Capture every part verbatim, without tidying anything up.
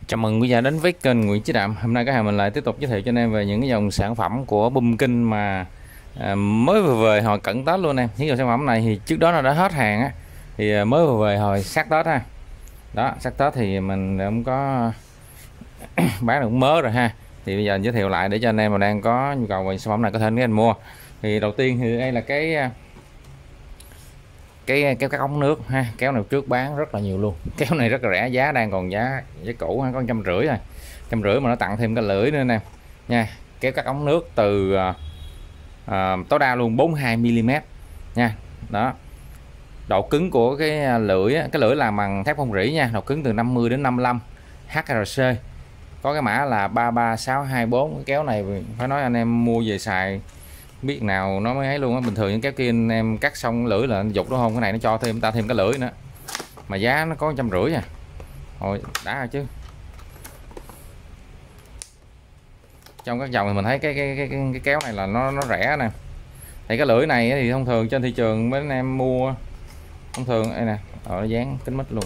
Chào mừng quý vị đến với kênh Nguyễn Chí Đạm. Hôm nay cái hàng mình lại tiếp tục giới thiệu cho anh em về những cái dòng sản phẩm của Pumpkin mà à, mới vừa về hồi cận Tết luôn em. Những dòng sản phẩm này thì trước đó nó đã hết hàng á, thì mới vừa về hồi sát Tết ha. Đó, sát Tết thì mình cũng có bán được mớ rồi ha. Thì bây giờ giới thiệu lại để cho anh em mà đang có nhu cầu về sản phẩm này có thể đến anh mua. Thì đầu tiên thì đây là cái cái kéo cắt ống nước ha. Kéo này trước bán rất là nhiều luôn, kéo này rất là rẻ, giá đang còn giá giá cũ ha, có trăm rưỡi thôi, trăm rưỡi mà nó tặng thêm cái lưỡi nữa nè nha. Kéo cắt ống nước từ à, tối đa luôn bốn mươi hai mi li mét nha. Đó, độ cứng của cái lưỡi cái lưỡi làm bằng thép không rỉ nha, độ cứng từ năm mươi đến năm mươi lăm hát rờ xê, có cái mã là ba ba sáu hai bốn. Cái kéo này phải nói anh em mua về xài biết nào nó mới ấy luôn á. Bình thường những cái kia anh em cắt xong lưỡi là dục đó không, cái này nó cho thêm ta thêm cái lưỡi nữa mà giá nó có trăm rưỡi à. Rồi đã rồi chứ. Trong các dòng thì mình thấy cái cái cái, cái, cái kéo này là nó nó rẻ nè. Thì cái lưỡi này thì thông thường trên thị trường mấy anh em mua thông thường đây nè, ở dán kính mít luôn.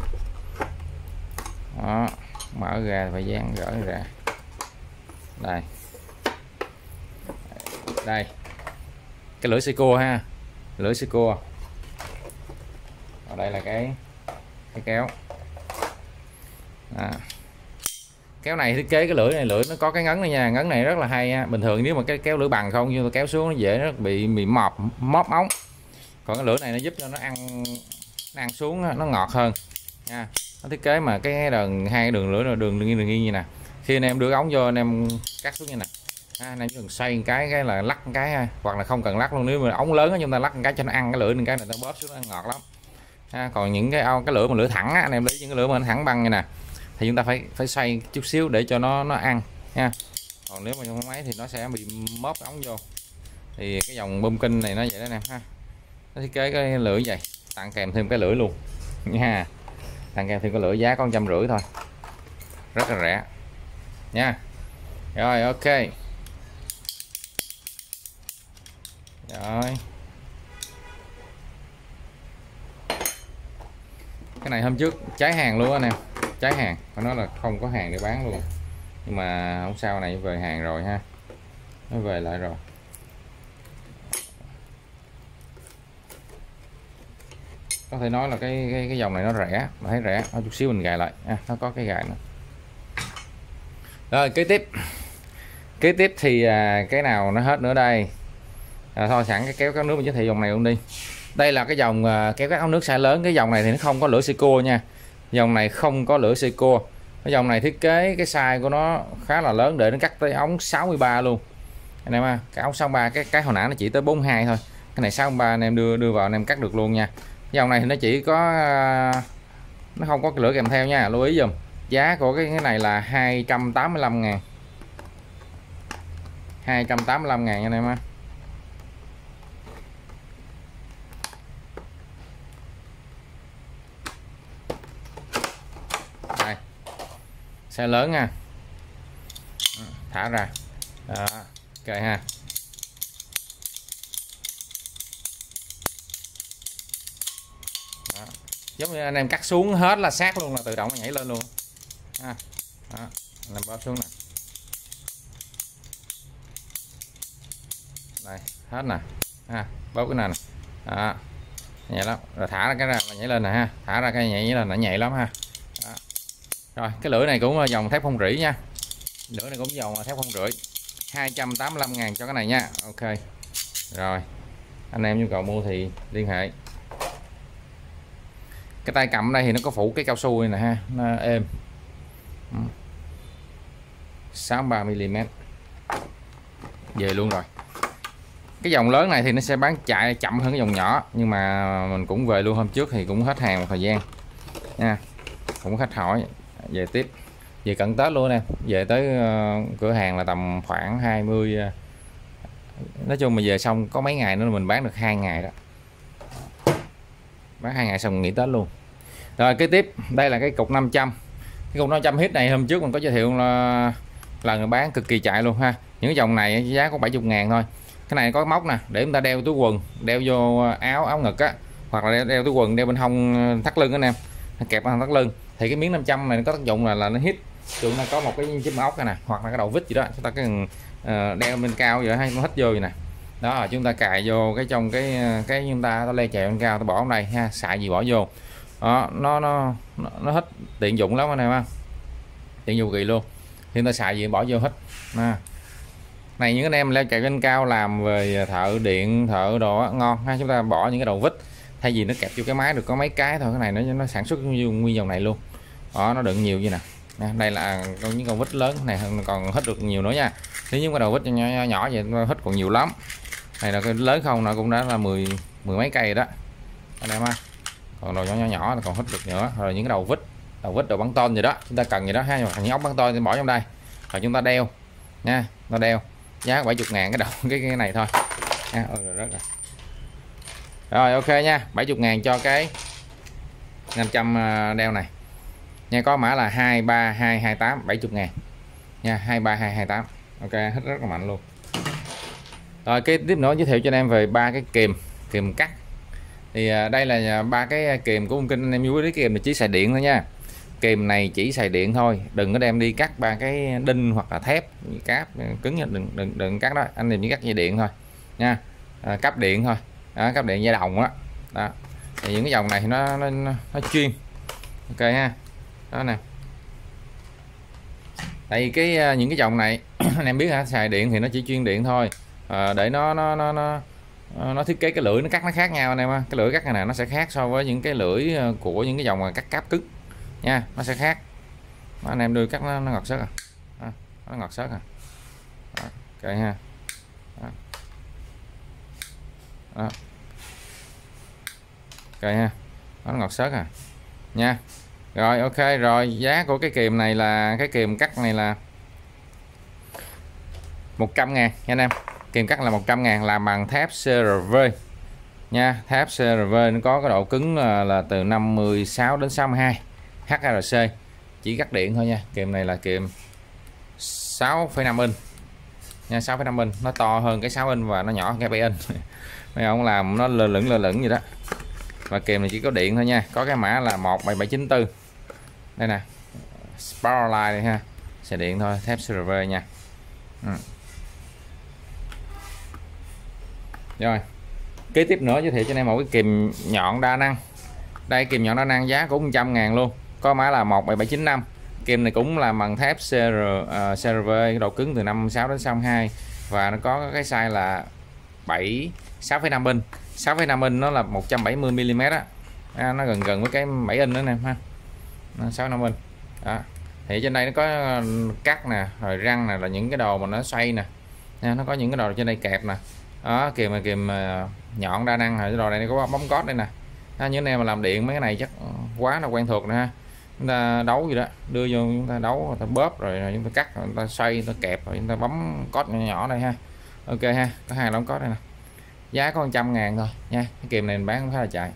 Đó, mở ra phải dán gỡ ra. Đây. Đây. Cái lưỡi Seiko ha. Lưỡi Seiko. Ở đây là cái cái kéo. À. Kéo này thiết kế cái lưỡi này, lưỡi nó có cái ngấn này nha, ngấn này rất là hay ha. Bình thường nếu mà cái kéo lưỡi bằng không như kéo xuống nó dễ nó bị bị mọp móp ống. Còn cái lưỡi này nó giúp cho nó ăn nó ăn xuống nó ngọt hơn nha. Nó thiết kế mà cái đường hai cái đường lưỡi là đường nghiêng đường nghiêng như nè. Khi anh em đưa ống vô anh em cắt xuống như nè. À, anh em chỉ cần xoay một cái cái là lắc một cái ha. Hoặc là không cần lắc luôn, nếu mà ống lớn á chúng ta lắc một cái cho nó ăn cái lưỡi, cái này nó bóp xuống nó ngọt lắm. À, còn những cái cái lưỡi mà lưỡi thẳng á, anh em lấy những cái lưỡi mà nó thẳng băng như nè thì chúng ta phải phải xoay chút xíu để cho nó nó ăn nha. Còn nếu mà trong máy thì nó sẽ bị móp ống vô. Thì cái dòng Pumpkin này nó vậy đó nè ha. Nó thiết kế cái lưỡi vậy, tặng kèm thêm cái lưỡi luôn nha. Tặng kèm thêm cái lưỡi, giá có trăm rưỡi thôi, rất là rẻ nha. Rồi ok. Rồi. Cái này hôm trước cháy hàng luôn anh em, cháy hàng, phải nói là không có hàng để bán luôn. Nhưng mà không sao, này về hàng rồi ha, nó về lại rồi. Có thể nói là cái cái, cái dòng này nó rẻ, mà thấy rẻ, nó chút xíu mình gài lại, à, nó có cái gài nữa. Rồi kế tiếp, kế tiếp thì à, cái nào nó hết nữa đây. À, thôi sẵn cái kéo các nước mình giới thiệu dòng này luôn đi. Đây là cái dòng à, kéo các ống nước size lớn. Cái dòng này thì nó không có lưỡi Seiko nha. Dòng này không có lưỡi Seiko. Cái dòng này thiết kế cái size của nó khá là lớn để nó cắt tới ống sáu mươi ba luôn. Anh em ha, cái ống sáu mươi ba, cái cái hồi nãy nó chỉ tới bốn mươi hai thôi. Cái này sáu mươi ba anh em đưa đưa vào anh em cắt được luôn nha. Cái dòng này thì nó chỉ có à, nó không có cái lưỡi kèm theo nha, lưu ý dùm. Giá của cái cái này là hai trăm tám mươi lăm ngàn. hai trăm tám mươi lăm ngàn anh em ha. Đây. Xe lớn nha. Thả ra. Đó, ok ha. Đó. Giống như anh em cắt xuống hết là sát luôn, là tự động nó nhảy lên luôn ha. Đó, làm bóp xuống nè. Đây, hết nè ha, bóp cái này nè. Đó, nhẹ lắm. Rồi thả ra cái ra là nhảy lên nè ha, thả ra cái nhảy lên là nhảy lắm ha. Đó. Rồi cái lưỡi này cũng là dòng thép không rỉ nha, lưỡi này cũng dòng thép không rỉ, hai trăm tám mươi lăm ngàn cho cái này nha. Ok rồi, anh em nhu cầu mua thì liên hệ. Cái tay cầm đây thì nó có phủ cái cao su này nè ha, nó êm, sáu mươi ba mi li mét về luôn rồi. Cái dòng lớn này thì nó sẽ bán chạy chậm hơn cái dòng nhỏ, nhưng mà mình cũng về luôn. Hôm trước thì cũng hết hàng một thời gian nha, cũng có khách hỏi về tiếp, về cận Tết luôn nè, về tới uh, cửa hàng là tầm khoảng hai mươi. Uh, nói chung mà về xong có mấy ngày nữa mình bán được hai ngày đó, bán hai ngày xong nghỉ Tết luôn. Rồi kế tiếp đây là cái cục năm trăm. Cái cục năm trăm hit này hôm trước mình có giới thiệu là lần bán cực kỳ chạy luôn ha. Những cái dòng này giá có bảy mươi ngàn thôi. Cái này có móc nè để chúng ta đeo túi quần, đeo vô áo áo ngực á, hoặc là đeo, túi quần đeo bên hông thắt lưng anh em, kẹp bên hông thắt lưng. Thì cái miếng năm trăm này nó có tác dụng là là nó hít chúng ta có một cái chấm ốc này nè, hoặc là cái đầu vít gì đó chúng ta cần uh, đeo bên cao vậy hay nó hít vô vậy nè, đó là chúng ta cài vô cái trong cái cái chúng ta nó le chèo bên cao, ta bỏ trong đây ha, xài gì bỏ vô đó, nó nó nó, nó hít tiện dụng lắm anh em ha, tiện dụng kỳ luôn, thì ta xài gì bỏ vô hít à. Này những anh em leo chạy trên cao làm về thợ điện thợ đồ á, ngon ha, chúng ta bỏ những cái đầu vít thay vì nó kẹp vô cái máy được có mấy cái thôi, cái này nó nó sản xuất nguyên dòng này luôn đó, nó đựng nhiều như nè. Đây là những con vít lớn này còn hít được nhiều nữa nha, nếu những cái đầu vít nhỏ, nhỏ, nhỏ vậy hít còn nhiều lắm. Này là cái lớn không nó cũng đã là mười mười mấy cây đó anh em ha, còn đồ nhỏ nhỏ nhỏ còn hít được nữa. Rồi những cái đầu vít đầu vít đầu bắn tôn gì đó chúng ta cần gì đó ha, hoặc những ốc bắn tôn thì bỏ trong đây rồi chúng ta đeo nha, nó đeo giá bảy mươi ngàn cái đầu cái, cái này thôi nha. Ôi, rồi, rất là. Rồi ok nha, bảy mươi ngàn cho cái năm trăm đeo này nha, có mã là hai ba hai hai tám, bảy mươi ngàn nha, hai ba hai hai tám. Ok, hết rất là mạnh luôn. Rồi cái tiếp nữa giới thiệu cho anh em về ba cái kìm kìm cắt. Thì đây là ba cái kìm của ông Kinh, anh em chú ý kìm này chỉ xài điện thôi nha, kìm này chỉ xài điện thôi, đừng có đem đi cắt ba cái đinh hoặc là thép cáp cứng nha, đừng đừng đừng cắt đó, anh em chỉ cắt dây điện thôi nha, à, cáp điện thôi đó, cáp điện dây đồng đó, đó. Thì những cái dòng này nó nó, nó chuyên ok ha, đó nè. Tại vì cái những cái dòng này anh em biết hả, xài điện thì nó chỉ chuyên điện thôi, à, để nó nó nó nó nó thiết kế cái lưỡi nó cắt nó khác nhau anh em, cái lưỡi cắt này nè nó sẽ khác so với những cái lưỡi của những cái dòng mà cắt cáp cứng nha, nó sẽ khác đó, anh em đưa cắt nó, nó ngọt sớt à, đó, nó ngọt sớt à đó, ok ha đó. Đó. Ok ha, nó ngọt sớt à nha. Rồi ok, rồi giá của cái kìm này là cái kìm cắt này là một trăm ngàn nha anh em, kìm cắt là một trăm ngàn, làm bằng thép xê rờ vê nha, thép xê rờ vê nó có cái độ cứng là, là từ năm mươi sáu đến sáu mươi hai hát rờ xê, chỉ cắt điện thôi nha. Kìm này là kìm sáu phẩy năm inch nha, sáu phẩy năm inch, nó to hơn cái sáu inch và nó nhỏ hơn cái bảy inch. Mấy ông làm nó lơ lửng lơ lửng gì đó. Và kìm này chỉ có điện thôi nha, có cái mã là một bảy bảy chín tư đây nè, Powerline này ha, xài điện thôi, thép xê rờ vê nha. Ừ. Rồi kế tiếp nữa giới thiệu cho anh em một cái kìm nhọn đa năng. Đây kìm nhọn đa năng giá cũng một trăm ngàn luôn, có mã là một bảy bảy chín năm. Kìm này cũng là bằng thép xê rờ vê, độ cứng từ năm mươi sáu đến sáu mươi hai và nó có cái size là bảy sáu phẩy năm inch. sáu phẩy năm inch nó là một trăm bảy mươi mi li mét á, à, nó gần gần với cái bảy inch nữa nè ha, sáu năm inch đó. Thì trên đây nó có cắt nè, rồi răng nè, là những cái đồ mà nó xoay nè, nó có những cái đồ trên đây kẹp nè đó, kìm mà kìm nhọn đa năng, rồi cái đồ này có bấm cót đây nè. À, những anh em mà làm điện mấy cái này chắc quá là quen thuộc nè ha, chúng ta đấu gì đó đưa vô chúng ta đấu, người ta bóp rồi, rồi chúng ta cắt, rồi chúng ta xoay, chúng ta kẹp, rồi chúng ta bấm cót nhỏ nhỏ đây ha. Ok ha, có hai lóng cót đây nè, giá có một trăm ngàn thôi nha. Cái kìm này mình bán cũng khá là chạy.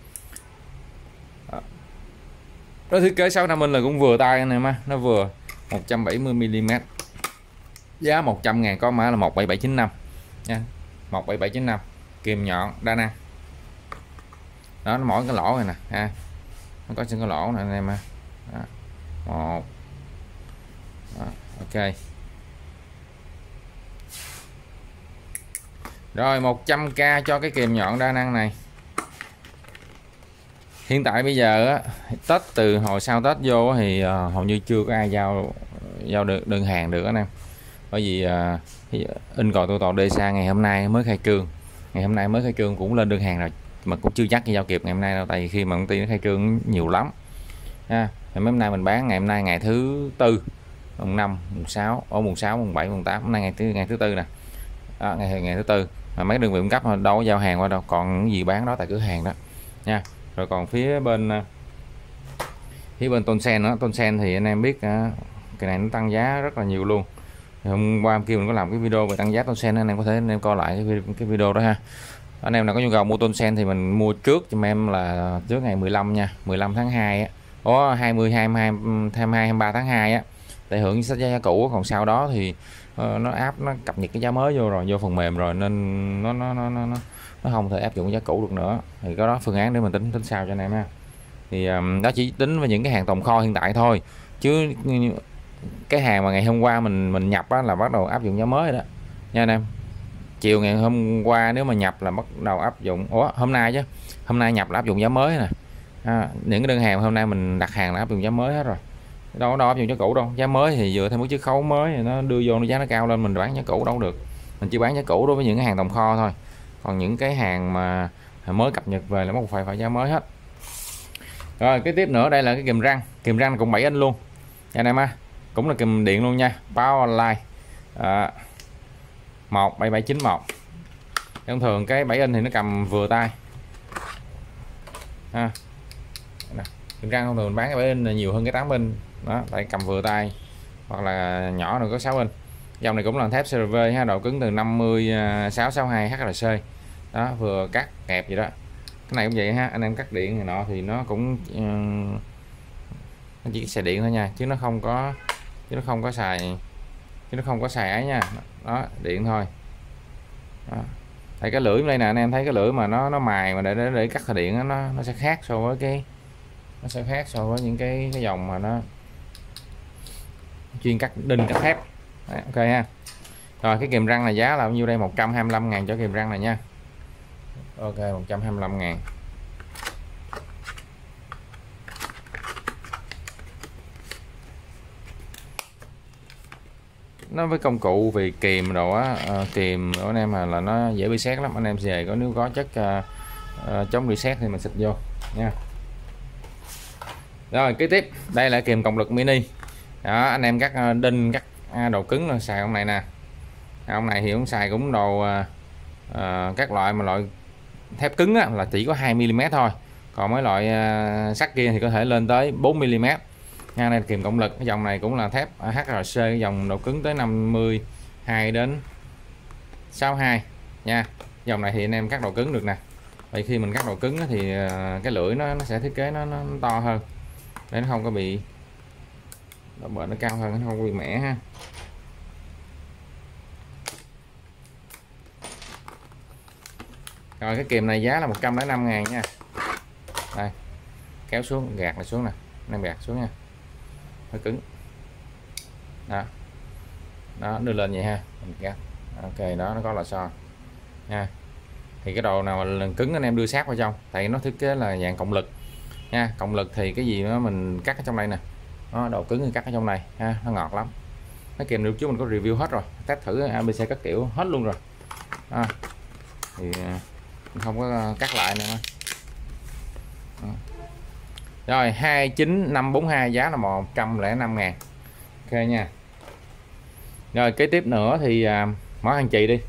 Nó thiết kế sáu năm inch là cũng vừa tay anh em á, nó vừa một trăm bảy mươi mi li mét, giá một trăm ngàn, có mã là một bảy bảy chín năm nha, một bảy bảy chín năm, kìm nhọn đa năng đó, nó mỗi cái lỗ này nè ha, nó có trên cái lỗ này anh em ha. Đó. Một đó. Ok rồi, một trăm k cho cái kìm nhọn đa năng này. Hiện tại bây giờ á, Tết từ hồi sau Tết vô thì uh, hầu như chưa có ai giao giao được đơn hàng được anh em, bởi vì uh, in còi tô tàu đê xa ngày hôm nay mới khai trương, ngày hôm nay mới khai trương cũng lên đơn hàng rồi mà cũng chưa chắc giao kịp ngày hôm nay đâu, tại vì khi mà công ty nó khai trương nhiều lắm ha. Ngày hôm nay mình bán ngày hôm nay ngày thứ tư, mùng năm, mùng sáu, ở mùng sáu, mùng bảy, mùng tám, hôm nay ngày thứ ngày thứ tư nè, đó, ngày ngày thứ tư mà mấy đơn vị cung cấp đâu có giao hàng qua đâu, còn cái gì bán đó tại cửa hàng đó nha. Rồi còn phía bên phía bên Tôn Sen nữa, Tôn Sen thì anh em biết cái này nó tăng giá rất là nhiều luôn. Hôm qua kia mình có làm cái video về tăng giá Tôn Sen, anh em có thể anh em coi lại cái, cái video đó ha. Anh em nào có nhu cầu mua Tôn Sen thì mình mua trước cho em là trước ngày mười lăm nha, mười lăm tháng hai á, có hai mươi, hai mươi hai, hai mươi hai, hai mươi ba tháng hai á, để hưởng sách giá cũ. Còn sau đó thì uh, nó áp nó cập nhật cái giá mới vô rồi, vô phần mềm rồi nên nó nó nó nó nó không thể áp dụng giá cũ được nữa. Thì có đó phương án để mình tính tính sao cho anh em ha. Thì um, đó chỉ tính với những cái hàng tồn kho hiện tại thôi, chứ cái hàng mà ngày hôm qua mình mình nhập á, là bắt đầu áp dụng giá mới rồi đó nha anh em. Chiều ngày hôm qua nếu mà nhập là bắt đầu áp dụng, ủa hôm nay chứ, hôm nay nhập là áp dụng giá mới nè. À, những cái đơn hàng hôm nay mình đặt hàng là áp dụng giá mới hết rồi, đâu đâu áp dụng giá cũ đâu. Giá mới thì dựa theo mức chiết khấu mới thì nó đưa vô nó giá nó cao lên, mình bán giá cũ đâu được. Mình chỉ bán giá cũ đối với những cái hàng tồn kho thôi, còn những cái hàng mà mới cập nhật về là bắt buộc phải phải giá mới hết. Rồi cái tiếp nữa đây là cái kìm răng, kìm răng cũng bảy inch luôn anh em á, cũng là kìm điện luôn nha, Power Online à, một bảy bảy chín mốt. Thông thường cái bảy inch thì nó cầm vừa tay ha. Kìm răng thông thường bán cái bảy inch là nhiều hơn cái tám inch đó, tại cầm vừa tay, hoặc là nhỏ rồi có sáu inch. Dòng này cũng là thép xê rờ vê ha, độ cứng từ năm mươi sáu sáu hai hát rờ xê đó, vừa cắt kẹp gì đó. Cái này cũng vậy ha, anh em cắt điện này nọ thì nó cũng uh, nó chỉ xài điện thôi nha, chứ nó không có chứ nó không có xài chứ nó không có xài ấy nha, đó điện thôi đó. Thấy cái lưỡi đây nè anh em, thấy cái lưỡi mà nó nó mài mà để để, để cắt thời điện đó, nó nó sẽ khác so với cái nó sẽ khác so với những cái cái dòng mà nó chuyên cắt đinh cắt thép. Đấy, ok ha. Rồi cái kìm răng này giá là bao nhiêu đây, một trăm hai mươi lăm ngàn cho kìm răng này nha. Ok, một trăm hai mươi lăm ngàn. Nó với công cụ vì kìm đồ á, uh, kìm của anh em mà là nó dễ bị sét lắm, anh em về có nếu có chất uh, uh, chống bị sét thì mình xịt vô nha. Rồi kế tiếp đây là kìm cộng lực mini đó, anh em cắt uh, đinh cắt uh, đồ cứng là xài ông này nè. Ông này thì cũng xài cũng đồ uh, uh, các loại mà loại thép cứng á, là chỉ có hai mi li mét thôi, còn mấy loại uh, sắt kia thì có thể lên tới bốn mi li mét nha. Đây kìm cộng lực, cái dòng này cũng là thép hát rờ xê, cái dòng độ cứng tới năm mươi hai đến sáu mươi hai nha. Dòng này thì anh em cắt độ cứng được nè. Vậy khi mình cắt độ cứng thì cái lưỡi nó, nó sẽ thiết kế nó, nó, nó to hơn để nó không có bị độ bền, nó cao hơn, nó không có bị mẻ ha. Rồi cái kìm này giá là một trăm lẻ năm ngàn nha. Đây kéo xuống, gạt này xuống nè, anh em gạt xuống nha, hơi cứng đó, đó đưa lên vậy ha, mình gạt. Ok đó, nó có lò xo nha. Thì cái đồ nào mà lần cứng anh em đưa sát vào trong, tại nó thiết kế là dạng cộng lực nha. Cộng lực thì cái gì đó mình cắt ở trong đây nè, nó đồ cứng thì cắt ở trong này ha, nó ngọt lắm. Cái kìm được trước mình có review hết rồi, test thử a bê xê các kiểu hết luôn rồi à, thì mình không có cắt lại nữa. Đó. Rồi hai chín năm bốn hai giá là một trăm lẻ năm ngàn. Ok nha. Rồi kế tiếp nữa thì à, mỏ hàng chì đi.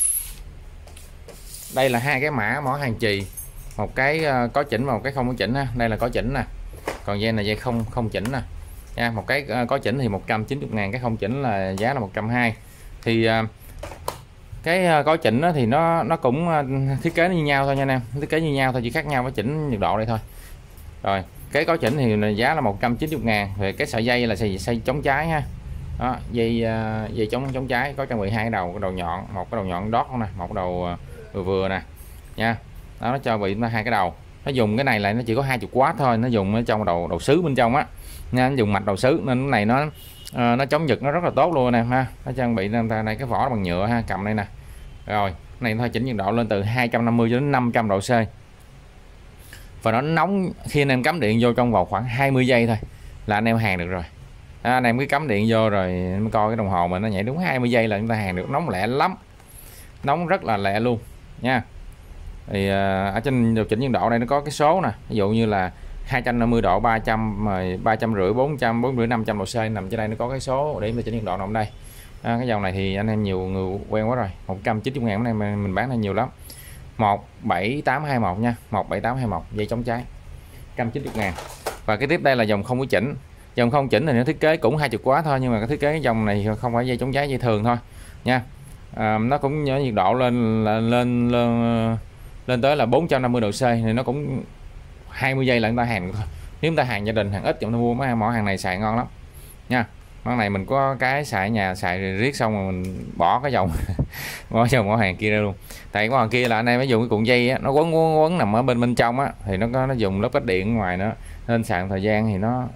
Đây là hai cái mã mỏ hàng chì, một cái uh, có chỉnh và một cái không có chỉnh ha. Đây là có chỉnh nè, còn dây này dây không không chỉnh nè nha. Một cái uh, có chỉnh thì một trăm chín mươi ngàn, cái không chỉnh là giá là một trăm hai mươi. Thì uh, cái uh, có chỉnh thì nó nó cũng uh, thiết kế như nhau thôi nha anh em, thiết kế như nhau thôi, chỉ khác nhau với chỉnh nhiệt độ đây thôi. Rồi cái có chỉnh thì giá là một trăm chín mươi ngàn. Về cái sợi dây là sợi dây chống cháy ha. Đó, dây uh, dây chống chống cháy có trang bị hai cái đầu, cái đầu nhọn, một cái đầu nhọn đót nè, một cái đầu uh, vừa vừa nè nha. Đó, nó cho bị hai cái đầu. Nó dùng cái này là nó chỉ có hai mươi oát thôi, nó dùng ở trong đầu đầu sứ bên trong á nha, nó dùng mạch đầu sứ nên cái này nó uh, nó chống giật nó rất là tốt luôn nè ha. Nó trang bị này cái vỏ bằng nhựa ha, cầm đây nè. Rồi cái này thôi chỉnh nhiệt độ lên từ hai trăm năm mươi đến năm trăm độ C, và nó nóng khi anh em cắm điện vô trong vòng khoảng hai mươi giây thôi là anh em hàng được rồi. À, anh em cứ cắm điện vô rồi mới coi cái đồng hồ mà nó nhảy đúng hai mươi giây là chúng ta hàng được. Nóng lẹ lắm, nóng rất là lẹ luôn nha. Thì uh, ở trên điều chỉnh nhiệt độ đây nó có cái số nè, ví dụ như là hai trăm năm mươi độ, ba trăm, ba trăm rưỡi, bốn trăm, bốn trăm rưỡi, năm trăm độ C, nằm trên đây nó có cái số để điều chỉnh nhiệt độ nằm đây. À, cái dòng này thì anh em nhiều người quen quá rồi, một trăm chín mươi ngàn này mình bán là nhiều lắm. Một bảy tám hai mốt nha, một bảy tám hai mốt dây chống cháy, một trăm chín mươi ngàn. Và cái tiếp đây là dòng không có chỉnh. Dòng không chỉnh thì nó thiết kế cũng hai mươi quá thôi, nhưng mà cái thiết kế cái dòng này không phải dây chống cháy, dây thường thôi nha. À, nó cũng nhớ nhiệt độ lên lên lên lên, lên tới là bốn trăm năm mươi độ C thì nó cũng hai mươi giây là chúng ta hàng thôi. Nếu chúng ta hàng gia đình, hàng ít chúng ta mua mấy mỏ hàng này xài ngon lắm nha. Món này mình có cái xài nhà xài riết xong rồi mình bỏ cái dòng bỏ dòng mỏ hàng kia ra luôn. Tại cái mỏ hàng kia là anh em mới dùng cái cuộn dây á, nó quấn quấn quấn nằm ở bên bên trong á, thì nó có nó dùng lớp cách điện ngoài nữa, nên sạc thời gian thì nó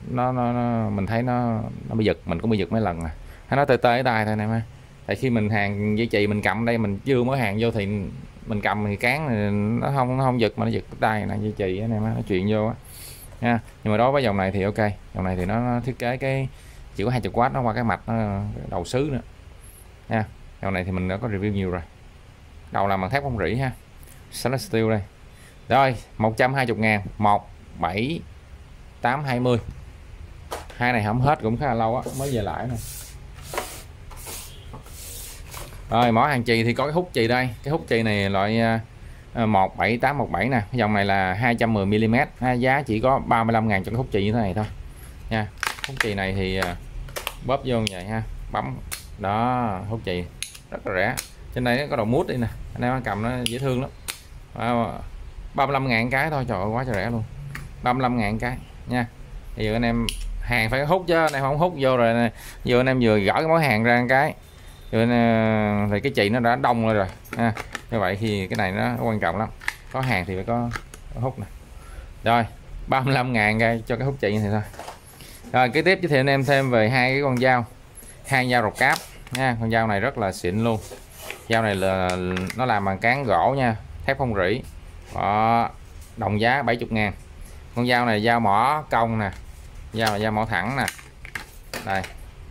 nó, nó, nó mình thấy nó nó bị giật, mình cũng bị giật mấy lần à, hay nó tê tê ở tay thôi nè em. Tại khi mình hàng dây chì mình cầm đây, mình chưa mới hàng vô thì mình cầm thì cán nó không nó không giật mà nó giật cái tay nè, dây chì anh em nó chuyện vô á nha. Nhưng mà đối với dòng này thì ok, dòng này thì nó, nó thiết kế cái chỉ có hai mươi oát nó qua cái mạch nó đầu sứ nữa nha. Dòng này thì mình đã có review nhiều rồi. Đầu là bằng thép không rỉ ha, stainless steel đây. Rồi một trăm hai mươi ngàn, một bảy tám hai mươi. Hai này không hết cũng khá là lâu á, mới về lại nè. Rồi mỏ hàng chì thì có cái hút chì đây, cái hút chì này loại một bảy tám một bảy nè, cái dòng này là hai trăm mười mi li mét, giá chỉ có ba mươi lăm ngàn cho cái hút chì như thế này thôi nha. Hút chì này thì bóp vô như vậy ha, bấm đó, hút chì rất là rẻ. Trên đây có đầu mút đây nè, anh em cầm nó dễ thương lắm. ba mươi lăm ngàn cái thôi, trời ơi quá trời rẻ luôn, ba mươi lăm ngàn cái nha. Bây giờ anh em hàng phải hút chứ, anh em không hút vô rồi này. Vừa anh em vừa gỡ cái mối hàng ra một cái rồi thì cái chì nó đã đông rồi rồi ha. Như vậy thì cái này nó quan trọng lắm, có hàng thì phải có, có hút nè. Rồi ba mươi lăm ngàn cái cho cái hút chì như thế thôi. Rồi kế tiếp giới thiệu anh em thêm về hai cái con dao, hai dao rọc cáp nha. Con dao này rất là xịn luôn, dao này là nó làm bằng cán gỗ nha, thép không rỉ. Đó, đồng giá bảy mươi ngàn. Con dao này dao mỏ cong nè, dao là dao mỏ thẳng nè, đây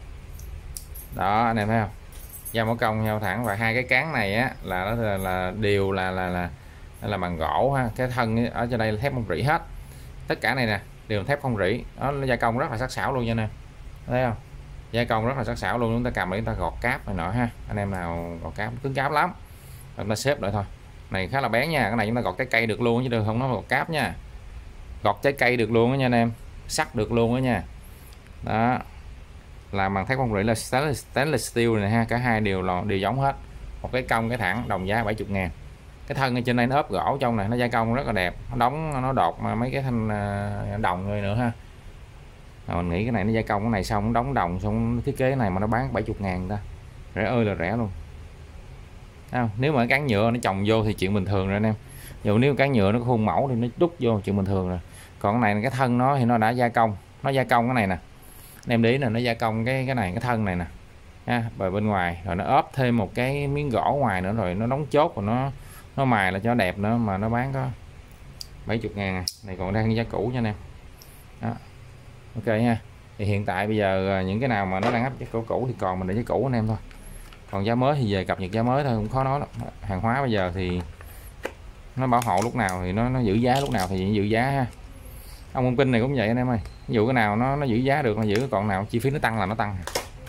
đó anh em thấy không, dao mỏ cong dao thẳng. Và hai cái cán này á là nó là, là đều là là là là bằng gỗ ha. Cái thân ở trên đây là thép không rỉ hết, tất cả này nè đều thép không rỉ. Đó, gia công rất là sắc sảo luôn nha nè, thấy không, gia công rất là sắc sảo luôn. Chúng ta cầm để chúng ta gọt cáp này nọ ha, anh em nào gọt cáp cứng cáp lắm, chúng ta xếp lại thôi. Này khá là bén nha, cái này chúng ta gọt trái cây được luôn chứ đừng không nó gọt cáp nha, gọt trái cây được luôn đó nha anh em, sắt được luôn đó nha. Đó, làm bằng thép không rỉ là stainless, stainless steel này ha, cả hai đều là đều giống hết. Một cái cong cái thẳng, đồng giá bảy mươi ngàn. Cái thân ở trên đây nó ốp gỗ, trong này nó gia công rất là đẹp, nó đóng nó đột mà mấy cái thanh đồng người nữa ha. À, mình nghĩ cái này nó gia công cái này xong đóng đồng xong thiết kế cái này mà nó bán bảy mươi ngàn ta, rẻ ơi là rẻ luôn. Không, nếu mà cán nhựa nó chồng vô thì chuyện bình thường rồi anh em. Dù nếu cán nhựa nó có khuôn mẫu thì nó đúc vô chuyện bình thường rồi. Còn cái này cái thân nó thì nó đã gia công, nó gia công cái này nè, anh em để ý là nó gia công cái cái này, cái thân này nè ha, bề bên ngoài rồi nó ốp thêm một cái miếng gỗ ngoài nữa, rồi nó đóng chốt và nó nó mài là cho đẹp nữa, mà nó bán có bảy mươi ngàn à. Này còn đang giá cũ nha anh em. Đó, ok nha. Thì hiện tại bây giờ những cái nào mà nó đang áp giá cũ cũ thì còn mình để giá cũ anh em thôi, còn giá mới thì về cập nhật giá mới thôi, cũng khó nói lắm. Hàng hóa bây giờ thì nó bảo hộ lúc nào thì nó nó giữ giá, lúc nào thì giữ giá ha. Ông ông kinh này cũng vậy anh em ơi, ví dụ cái nào nó nó giữ giá được là giữ, còn nào chi phí nó tăng là nó tăng.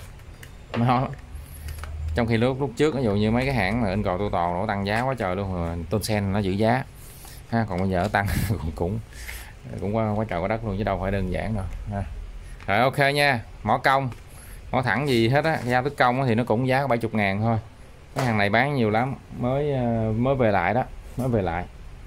Nó trong khi lúc lúc trước ví dụ như mấy cái hãng mà in cò tô tò nó tăng giá quá trời luôn rồi, Tôn Sen nó giữ giá ha, còn bây giờ nó tăng cũng cũng cũng quá quá trời quá đất luôn chứ đâu phải đơn giản đâu ha. Rồi ok nha, mỏ cong mỏ thẳng gì hết á, giao tức công thì nó cũng giá bảy mươi ngàn thôi. Cái hàng này bán nhiều lắm, mới mới về lại đó, mới về lại.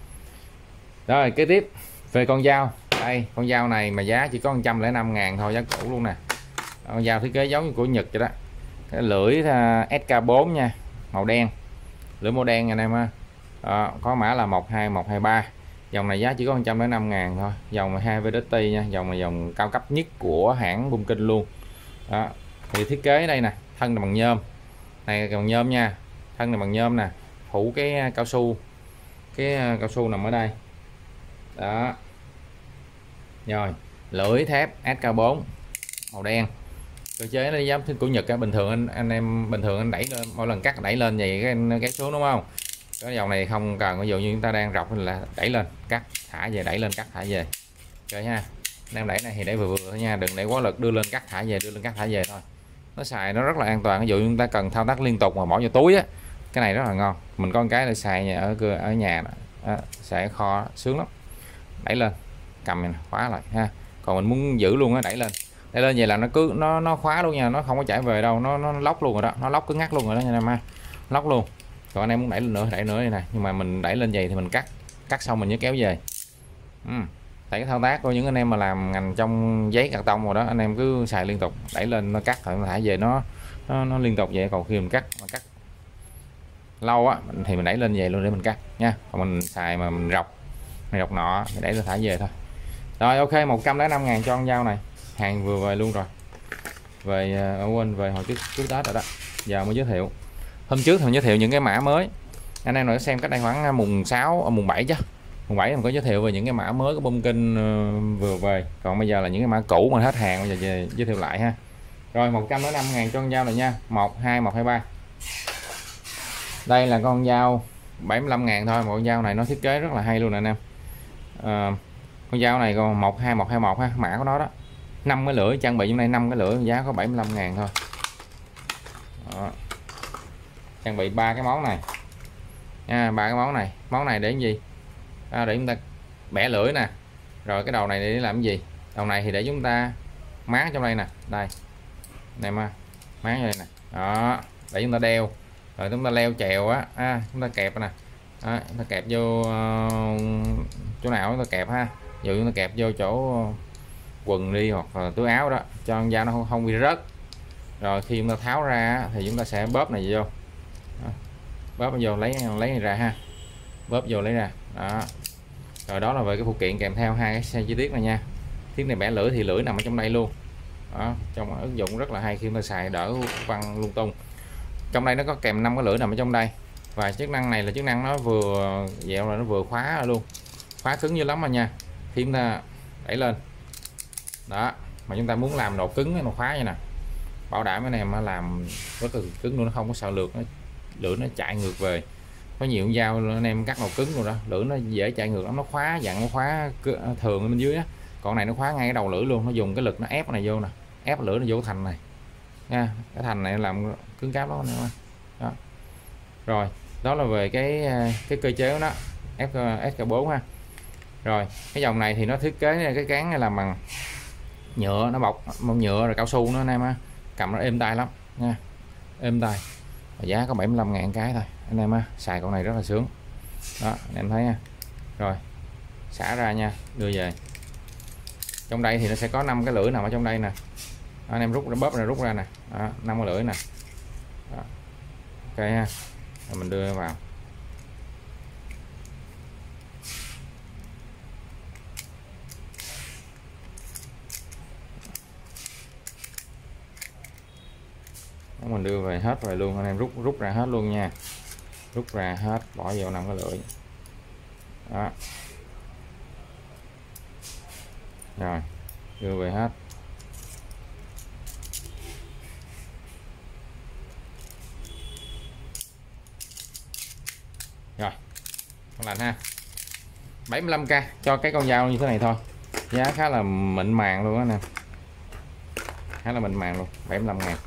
Rồi kế tiếp về con dao, đây con dao này mà giá chỉ có một trăm lẻ năm ngàn thôi, giá cũ luôn nè. Con dao thiết kế giống như của Nhật vậy đó. Cái lưỡi S K bốn nha, màu đen, lưỡi màu đen anh em ha. Đó, có mã là một hai một hai ba. Dòng này giá chỉ có một trăm lẻ năm ngàn thôi, dòng hai V D T nha, dòng này dòng cao cấp nhất của hãng Bung Kinh luôn. Đó, thì thiết kế đây nè, thân là bằng nhôm, này bằng nhôm nha, thân này bằng nhôm nè, phủ cái cao su, cái cao su nằm ở đây. Đó, rồi lưỡi thép S K bốn màu đen, cơ chế nó giống của Nhật á. Bình thường anh, anh em bình thường anh đẩy lên, mỗi lần cắt đẩy lên vậy cái anh kéo xuống đúng không. Cái dòng này không cần, ví dụ như chúng ta đang rọc là đẩy lên cắt thả về, đẩy lên cắt thả về, chơi ha. Anh em đẩy này thì đẩy vừa vừa thôi nha, đừng để quá lực, đưa lên cắt thả về, đưa lên cắt thả về thôi. Nó xài nó rất là an toàn. Ví dụ chúng ta cần thao tác liên tục mà bỏ vô túi á, cái này rất là ngon. Mình có một cái để xài nhà ở ở nhà đó, đó, xài kho đó, sướng lắm. Đẩy lên cầm này, khóa lại ha. Còn mình muốn giữ luôn á, đẩy lên đẩy lên vậy là nó cứ nó nó khóa luôn nha, nó không có chảy về đâu, nó nó lóc luôn rồi đó, nó lóc cứng ngắt luôn rồi đó nha em ha, lóc luôn. Còn anh em muốn đẩy lên nữa đẩy nữa đây này, nhưng mà mình đẩy lên vậy thì mình cắt cắt xong mình nhớ kéo về. Ừ. Tại cái thao tác của những anh em mà làm ngành trong giấy cạc tông rồi đó, anh em cứ xài liên tục, đẩy lên nó cắt rồi thả về, nó nó, nó liên tục vậy. Còn khi mình cắt mà cắt lâu á thì mình đẩy lên về luôn để mình cắt nha. Còn mình xài mà mình rọc này rọc nọ thì đẩy lên thả về thôi. Rồi ok, một trăm lẻ năm ngàn cho con dao này. hàng vừa về luôn rồi, về ở quên về hồi trước trước Tết rồi đó, giờ mới giới thiệu. Hôm trước thì giới thiệu những cái mã mới, anh em nói xem cách đây khoảng mùng sáu mùng bảy chứ, mùng bảy mình có giới thiệu về những cái mã mới của bông kinh vừa về, còn bây giờ là những cái mã cũ mà hết hàng, bây giờ về giới thiệu lại ha. Rồi một trăm năm ngàn cho con dao này nha, một hai một hai ba. Đây là con dao bảy mươi lăm ngàn thôi, một con dao này nó thiết kế rất là hay luôn nè anh em. À, con dao này còn một hai một hai một ha, mã của nó đó, năm cái lưỡi, trang bị trong đây năm cái lưỡi, giá có bảy mươi lăm ngàn thôi. Đó. Trang bị ba cái món này nha, ba cái món này, món này để cái gì? À, để chúng ta bẻ lưỡi nè, rồi cái đầu này để làm cái gì? Đầu này thì để chúng ta máng trong đây nè, đây này mà máng đây nè, đó để chúng ta đeo, rồi chúng ta leo chèo á, à, chúng ta kẹp nè, đó, chúng ta kẹp vô uh, chỗ nào chúng ta kẹp ha, ví dụ chúng ta kẹp vô chỗ quần đi hoặc là túi áo đó, cho con dao nó không, không bị rớt. Rồi khi chúng ta tháo ra thì chúng ta sẽ bóp này vô, đó. Bóp nó vô lấy lấy này ra ha, bóp vô lấy ra đó. Rồi đó là về cái phụ kiện kèm theo hai cái xe chi tiết này nha. Thiết này bẻ lưỡi thì lưỡi nằm ở trong đây luôn đó, trong ứng dụng rất là hay khi mà xài đỡ văng lung tung. Trong đây nó có kèm năm cái lưỡi nằm ở trong đây, và chức năng này là chức năng nó vừa dẹo là nó vừa khóa luôn, khóa cứng như lắm mà nha. Khi chúng ta đẩy lên đó, mà chúng ta muốn làm độ cứng nó khóa như nè, bảo đảm cái này mà làm rất là cứng luôn, nó không có sợ lượt, nó lưỡi nó chạy ngược về. Có nhiều dao anh em cắt đầu cứng rồi đó, lưỡi nó dễ chạy ngược lắm, nó khóa dặn nó khóa thường bên dưới á, còn này nó khóa ngay cái đầu lưỡi luôn, nó dùng cái lực nó ép này vô nè, ép lưỡi nó vô thành này nha, cái thành này làm cứng cáp đó, đó. Rồi đó là về cái cái cơ chế của nó ét ca bốn ha. Rồi cái dòng này thì nó thiết kế cái cán này làm bằng nhựa, nó bọc bằng nhựa rồi cao su nữa anh em á, cầm nó êm tay lắm nha, êm tay. Giá có bảy mươi lăm ngàn cái thôi anh em á, xài con này rất là sướng đó, anh em thấy nha. Rồi xả ra nha, đưa về trong đây thì nó sẽ có năm cái lưỡi nằm ở trong đây nè, anh em rút bóp này rút ra nè, năm cái lưỡi nè đó. Ok ha, rồi mình đưa vào. Đó, mình đưa về hết rồi luôn, anh em rút rút ra hết luôn nha, rút ra hết, bỏ vào năm cái lưỡi đó. Rồi đưa về hết. Rồi con lành ha, bảy mươi lăm k cho cái con dao như thế này thôi, giá khá là mịn màng luôn á nè, khá là mịn màng luôn, bảy mươi lăm ngàn.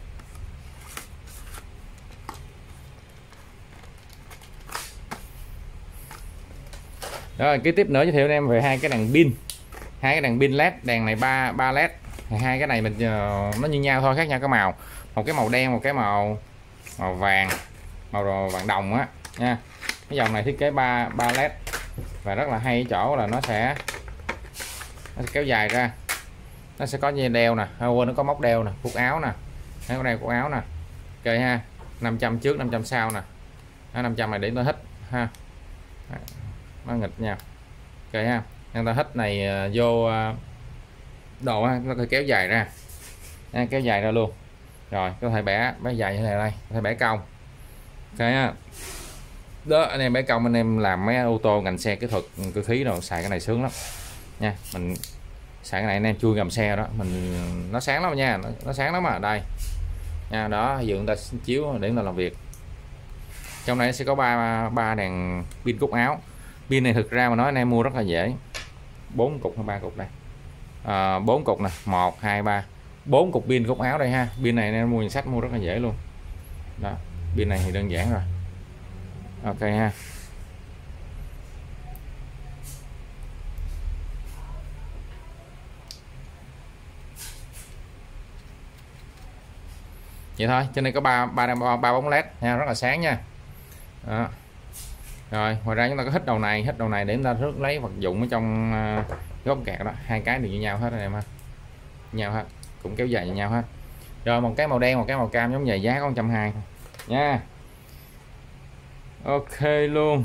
Rồi kế tiếp nữa giới thiệu em về hai cái đèn pin, hai cái đèn pin led, đèn này ba ba led, hai cái này mình nó như nhau thôi, khác nhau cái màu, một cái màu đen, một cái màu màu vàng, màu vàng đồng á nha. Cái dòng này thiết kế ba ba led và rất là hay ở chỗ là nó sẽ nó sẽ kéo dài ra, nó sẽ có dây đeo nè, quên nó có móc đeo nè, cúc áo nè, nó có đeo cúc áo nè, ok ha, năm trăm trước năm trăm sau nè, năm trăm này để nó hít ha, nó nghịch nha, ok ha, người ta hít này vô đồ nó có kéo dài ra, kéo dài ra luôn. Rồi có thể bẻ bẻ dài như thế này, đây có thể bẻ cong, ok ha. Đó anh em bẻ cong, anh em làm mấy ô tô ngành xe kỹ thuật cơ khí rồi xài cái này sướng lắm nha. Mình xài cái này anh em chui gầm xe đó, mình nó sáng lắm nha, nó, nó sáng lắm à, đây nha, đó ví dụ người ta chiếu để người ta làm việc. Trong này sẽ có ba ba đèn pin cúc áo. Pin này thực ra mà nói anh em mua rất là dễ, bốn cục hay ba cục đây, à, bốn cục nè, một hai ba, bốn cục pin cúc áo đây ha. Pin này anh em mua sách mua rất là dễ luôn đó, pin này thì đơn giản rồi, ok ha. Vậy thôi, trên đây có ba ba ba bóng led nha, rất là sáng nha đó. Rồi ngoài ra chúng ta có hít đầu này, hít đầu này để chúng ta rước lấy vật dụng ở trong uh, góc kẹt đó, hai cái đều như nhau hết anh em ha, nhau hết, cũng kéo dài như nhau hết. Rồi một cái màu đen, một cái màu cam giống vậy, giá có một trăm hai mươi nha, ok luôn.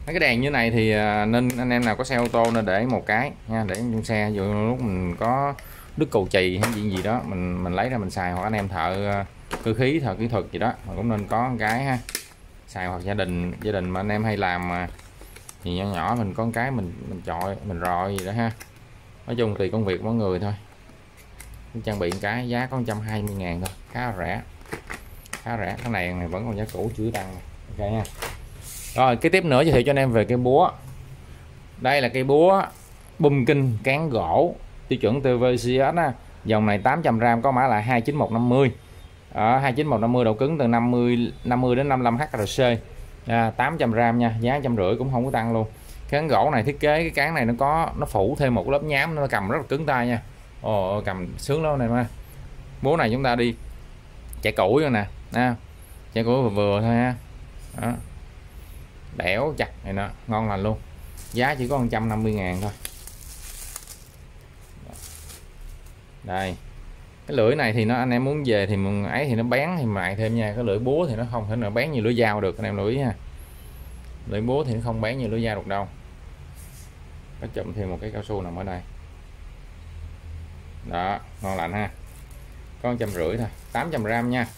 Mấy cái đèn như này thì nên anh em nào có xe ô tô nên để một cái nha, để trong xe dù lúc mình có đứt cầu chì hay gì gì đó mình mình lấy ra mình xài, hoặc anh em thợ cơ khí, thợ kỹ thuật gì đó mà cũng nên có một cái ha, xài. Hoặc gia đình gia đình mà anh em hay làm mà thì nhỏ nhỏ mình có một cái mình mình chọi mình rọi gì đó ha. Nói chung tùy công việc của mỗi người thôi. Trang bị một cái giá có một trăm hai mươi ngàn thôi, khá là rẻ, khá rẻ. Cái này này vẫn còn giá cũ chưa tăng. Ok nha. Rồi cái tiếp nữa giới thiệu cho anh em về cây búa. Đây là cây búa bum kinh cán gỗ tiêu chuẩn tê vê xê ét á, dòng này tám trăm gram có mã là hai chín một năm mươi. Ở hai chín một năm mươi độ cứng từ năm mươi năm mươi đến năm mươi lăm H R C. À, tám trăm gram nha, giá trăm rưỡi cũng không có tăng luôn. Cán gỗ này thiết kế cái cán này nó có nó phủ thêm một lớp nhám, nó cầm rất là cứng tay nha. Ồ, cầm sướng lắm này mà. Búa này chúng ta đi chạy củi rồi nè, à, chạy củi vừa vừa thôi ha. Đó. Đẻo chặt này nè, ngon lành luôn. Giá chỉ có một trăm năm mươi ngàn thôi. Đây. Cái lưỡi này thì nó anh em muốn về thì mình ấy thì nó bén thì mài thêm nha. Cái lưỡi búa thì nó không thể nào bén như lưỡi dao được, anh em lưu ý ha. Lưỡi búa thì nó không bén như lưỡi dao được đâu. Có chụm thêm một cái cao su nằm ở đây. Đó, ngon lành ha. Có một trăm rưỡi thôi, tám trăm gram nha.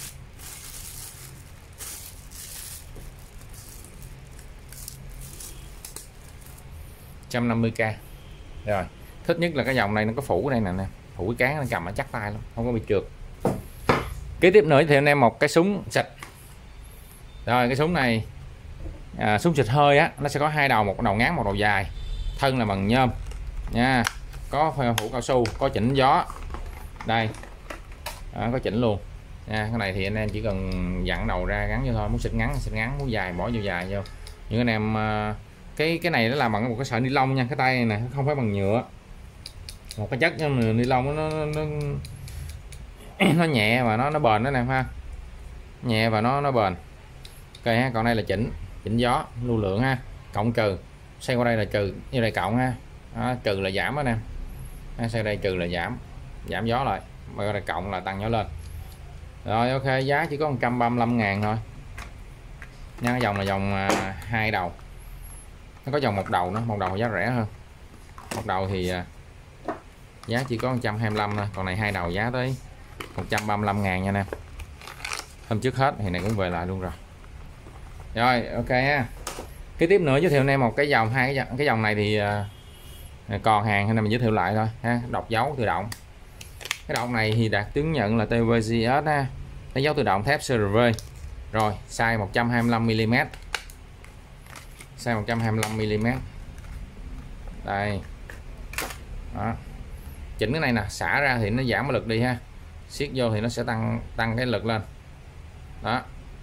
một trăm năm mươi k. Rồi, thích nhất là cái dòng này nó có phủ đây nè nè, phủ cái cán nó cầm nó chắc tay luôn, không có bị trượt. Kế tiếp nữa thì anh em một cái súng xịt. Rồi cái súng này à, súng xịt hơi á, nó sẽ có hai đầu, một đầu ngắn một đầu dài, thân là bằng nhôm nha, có phủ cao su, có chỉnh gió đây. Đó, có chỉnh luôn nha. Cái này thì anh em chỉ cần dặn đầu ra gắn vô thôi, muốn xịt ngắn xịt ngắn, muốn dài bỏ vô dài vô. Những anh em cái cái này nó làm bằng một cái sợi ni lông nha, cái tay này không phải bằng nhựa, một cái chất ni lông nó nó, nó nó nhẹ và nó nó bền đó nè ha, nhẹ và nó nó bền. Ok ha. Còn đây là chỉnh chỉnh gió lưu lượng ha, cộng trừ, xoay qua đây là trừ, như đây cộng ha. Đó, trừ là giảm đó nè, xoay đây trừ là giảm, giảm gió lại, mà đây cộng là tăng gió lên. Rồi ok, giá chỉ có một trăm ba mươi lăm ngàn thôi nha. Cái dòng là dòng à, hai đầu, nó có dòng một đầu nữa, một đầu giá rẻ hơn. Một đầu thì à, giá chỉ có một trăm hai mươi lăm thôi, còn này hai đầu giá tới một trăm ba mươi lăm ngàn nha nè. Hôm trước hết thì này cũng về lại luôn rồi. Rồi ok ha. Cái tiếp nữa giới thiệu anh em một cái dòng, hai cái dòng, cái dòng này thì à, còn hàng hay là mình giới thiệu lại thôi ha. Đọc dấu tự động. Cái động này thì đạt chứng nhận là tê vê xê ét ha, lấy dấu tự động thép xê rờ vê. Rồi size một trăm hai mươi lăm mi li mét, size một trăm hai mươi lăm mi li mét đây. Đó. Chỉnh cái này nè, xả ra thì nó giảm cái lực đi ha, siết vô thì nó sẽ tăng tăng cái lực lên đó.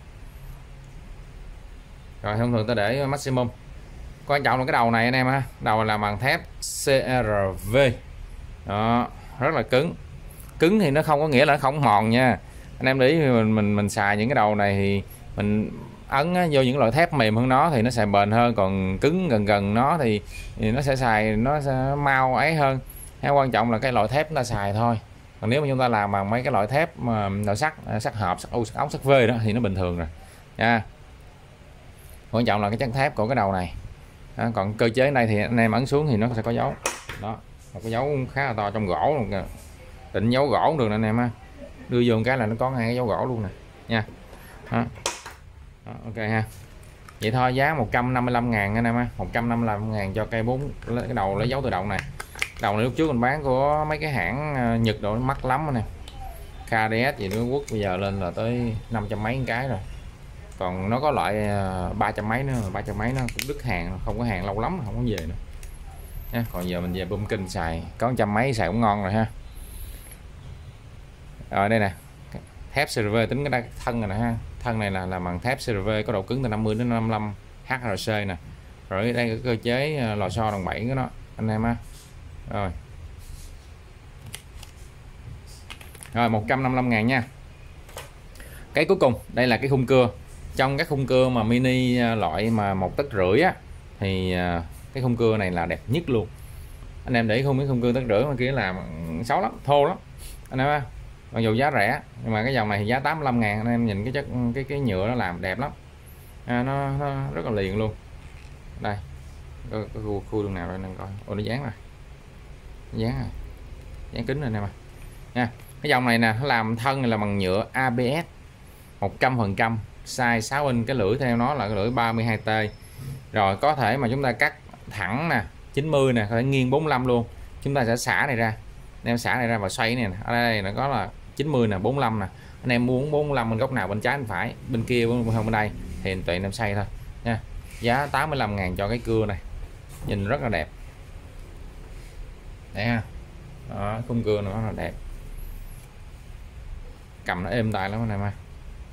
Rồi thông thường ta để maximum. Quan trọng là cái đầu này anh em ha, đầu là bằng thép xê rờ vê đó, rất là cứng. Cứng thì nó không có nghĩa là nó không mòn nha anh em. Để mình mình mình xài những cái đầu này thì mình ấn á, vô những loại thép mềm hơn nó thì nó xài bền hơn, còn cứng gần gần nó thì, thì nó sẽ xài nó sẽ mau ấy hơn. Hay quan trọng là cái loại thép nó xài thôi. Còn nếu mà chúng ta làm bằng mấy cái loại thép mà loại sắt, sắt hộp, sắt u, sắt ống, sắt vê đó thì nó bình thường rồi nha. Quan trọng là cái chất thép của cái đầu này. Đó, còn cơ chế này thì anh em ấn xuống thì nó sẽ có dấu đó, một cái dấu khá là to trong gỗ luôn kìa. Định dấu gỗ được nè anh em ha, đưa vô một cái là nó có ngay cái dấu gỗ luôn nè nha. Đó. Đó, ok ha. Vậy thôi, giá một trăm năm mươi lăm ngàn anh em ha, một trăm năm mươi lăm ngàn cho cây bốn cái đầu lấy dấu tự động này. Đầu này lúc trước mình bán của mấy cái hãng Nhật đồ nó mắc lắm nè, ca đê ét gì nữa quốc bây giờ lên là tới năm trăm mấy cái rồi. Còn nó có loại ba trăm mấy nữa, ba trăm mấy nó cũng đứt hàng, không có hàng lâu lắm không có về nữa nha. Còn giờ mình về bơm kinh xài có trăm mấy xài cũng ngon rồi ha. Rồi đây nè, thép xê rờ vê tính cái thân này nè ha. Thân này là làm bằng thép xê rờ vê có độ cứng từ năm mươi đến năm mươi lăm H R C nè. Rồi đây cái cơ chế lò xo đòn bẩy của nó anh em ha. Rồi. Rồi một trăm năm mươi lăm ngàn nha. Cái cuối cùng, đây là cái khung cưa. Trong các khung cưa mà mini loại mà một tấc rưỡi á thì cái khung cưa này là đẹp nhất luôn. Anh em để không biết khung cưa tấc rưỡi mà kia làm xấu lắm, thô lắm. Anh em ha. Mặc dù giá rẻ nhưng mà cái dòng này thì giá tám mươi lăm ngàn. Anh em nhìn cái chất cái cái nhựa nó làm đẹp lắm à, nó, nó rất là liền luôn đây có, có khu, khu đường nào rồi nên coi. Ồ nó dán rồi, dán rồi, dán kính rồi nè mà nha. Cái dòng này nè nó làm thân là bằng nhựa a bê ét một trăm phần trăm, size sáu inch, cái lưỡi theo nó là cái lưỡi ba mươi hai tê. Rồi có thể mà chúng ta cắt thẳng nè chín mươi nè, có thể nghiêng bốn mươi lăm luôn. Chúng ta sẽ xả này ra, đem xả này ra và xoay này nè. Ở đây nó có là chín mươi nè, bốn mươi lăm nè. Anh em muốn bốn mươi lăm bên góc nào, bên trái bên phải, bên kia bên không bên đây thì tùy anh em xoay thôi nha. Giá tám mươi lăm ngàn cho cái cưa này, nhìn rất là đẹp. Đấy ha. Đó, khung cưa nó rất là đẹp. Cầm nó êm tay lắm anh em ơi.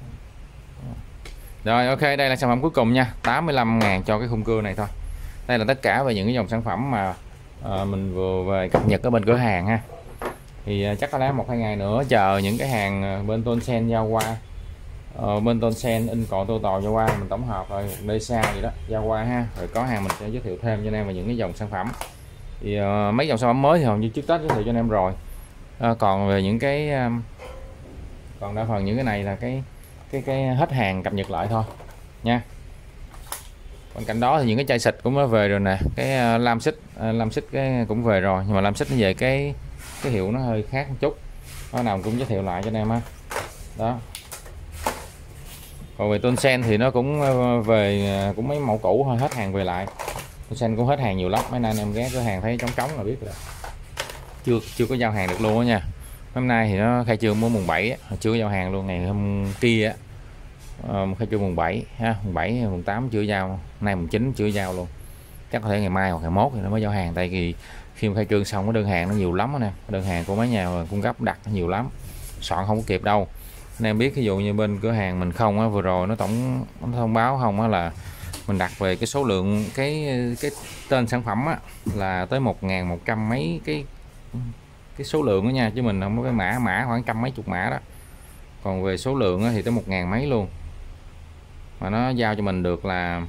Rồi ok, đây là sản phẩm cuối cùng nha, tám mươi lăm ngàn cho cái khung cưa này thôi. Đây là tất cả về những cái dòng sản phẩm mà à, mình vừa về cập nhật ở bên cửa hàng ha. Thì à, chắc có lẽ một hai ngày nữa chờ những cái hàng bên Tonsen giao qua, ờ, bên Tonsen in cọ tô tò giao qua, mình tổng hợp rồi đê xa gì đó giao qua ha, rồi có hàng mình sẽ giới thiệu thêm cho anh em về những cái dòng sản phẩm. Thì uh, mấy dòng sản phẩm mới thì hầu như trước Tết giới thiệu cho anh em rồi. Uh, còn về những cái um, còn đa phần những cái này là cái cái cái hết hàng cập nhật lại thôi nha. Bên cạnh đó thì những cái chai xịt cũng đã về rồi nè, cái uh, lam xích uh, lam xích cái cũng về rồi, nhưng mà lam xích nó về cái cái hiệu nó hơi khác một chút, nó nào cũng giới thiệu lại cho anh em á. Đó. Còn về Tonsen thì nó cũng về cũng mấy mẫu cũ thôi, hết hàng về lại. Tonsen cũng hết hàng nhiều lắm, mấy nay anh em ghé cửa hàng thấy trống trống là biết rồi. Chưa chưa có giao hàng được luôn á nha. Hôm nay thì nó khai trương mới mùng bảy, chưa có giao hàng luôn. Ngày hôm kia uh, khai trương mùng bảy ha, mùng bảy mùng tám chưa giao, nay mùng chín chưa giao luôn. Chắc có thể ngày mai hoặc ngày mốt thì nó mới giao hàng, tại vì khi mà khai trương xong cái đơn hàng nó nhiều lắm nè, đơn hàng của mấy nhà cung cấp đặt nhiều lắm, soạn không có kịp đâu. Anh em biết ví dụ như bên cửa hàng mình không á, vừa rồi nó tổng nó thông báo không á là mình đặt về cái số lượng cái cái tên sản phẩm á là tới một ngàn một trăm mấy cái cái số lượng đó nha, chứ mình không có cái mã mã khoảng trăm mấy chục mã đó. Còn về số lượng á thì tới một ngàn mấy luôn, mà nó giao cho mình được là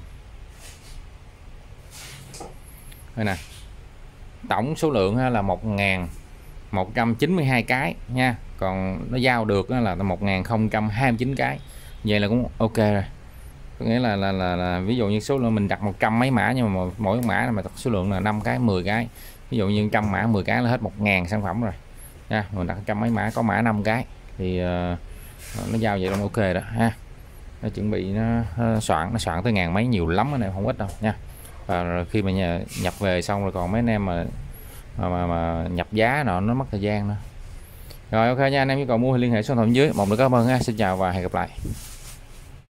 đây nè, tổng số lượng là một ngàn một trăm chín mươi hai cái nha, còn nó giao được là một ngàn không trăm hai mươi chín cái, vậy là cũng ok rồi. Có nghĩa là là, là, là ví dụ như số lượng mình đặt một trăm mấy mã, nhưng mà mỗi mã mà số lượng là năm cái mười cái, ví dụ như trăm mã mười cái là hết một ngàn sản phẩm rồi nha. Mình đặt trăm mấy mã có mã năm cái thì uh, nó giao vậy là ok đó ha. Nó chuẩn bị nó, nó soạn nó soạn tới ngàn mấy, nhiều lắm anh em, không ít đâu nha. Và khi mà nhà, nhập về xong rồi còn mấy anh em mà mà, mà, mà nhập giá nó nó mất thời gian nữa. Rồi ok nha, anh em nhu cầu mua thì liên hệ số điện thoại dưới. Một nữa cảm ơn ha, xin chào và hẹn gặp lại.